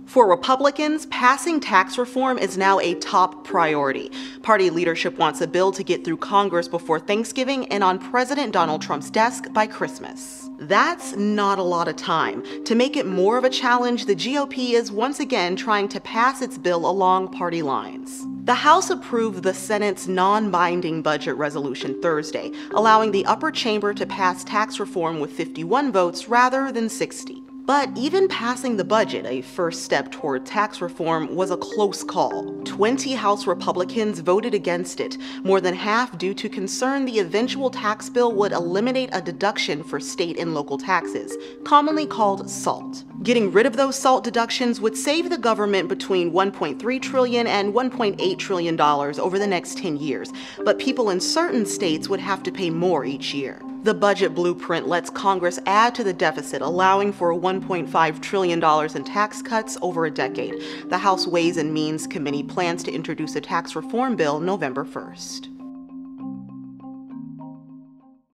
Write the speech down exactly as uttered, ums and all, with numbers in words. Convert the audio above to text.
For Republicans, passing tax reform is now a top priority. Party leadership wants a bill to get through Congress before Thanksgiving and on President Donald Trump's desk by Christmas. That's not a lot of time. To make it more of a challenge, the G O P is once again trying to pass its bill along party lines. The House approved the Senate's non-binding budget resolution Thursday, allowing the upper chamber to pass tax reform with fifty-one votes rather than sixty. But even passing the budget, a first step toward tax reform, was a close call. twenty House Republicans voted against it, more than half due to concern the eventual tax bill would eliminate a deduction for state and local taxes, commonly called SALT. Getting rid of those SALT deductions would save the government between one point three trillion dollars and one point eight trillion dollars over the next ten years, but people in certain states would have to pay more each year. The budget blueprint lets Congress add to the deficit, allowing for one point five trillion dollars in tax cuts over a decade. The House Ways and Means Committee plans to introduce a tax reform bill November first.